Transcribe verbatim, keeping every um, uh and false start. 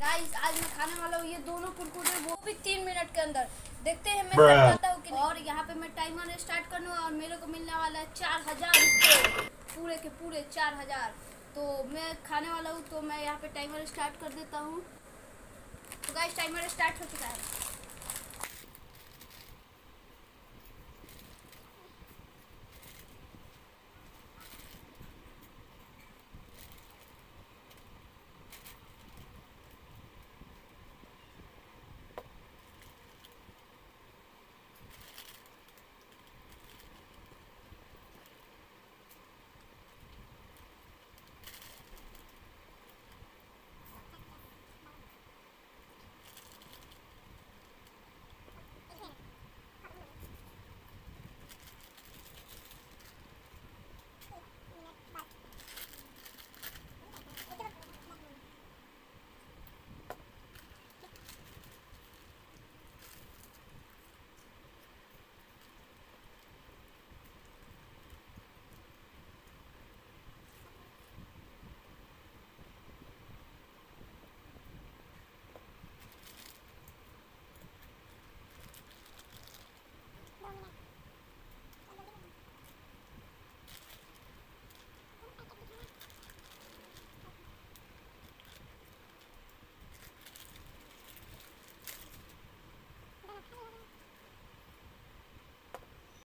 Guys आज मैं खाने वाला हूँ ये दोनों कुरकुरे, वो भी तीन मिनट के अंदर। देखते हैं मैं कर पाता हूँ कि नहीं। और यहाँ पे मैं टाइमर स्टार्ट कर लूँ और मेरे को मिलने वाला है चार हजार रुपये, पूरे के पूरे चार हजार। तो मैं खाने वाला हूँ, तो मैं यहाँ पे टाइमर स्टार्ट कर देता हूँ। तो गाइस टाइमर स्टार्ट हो चुका है।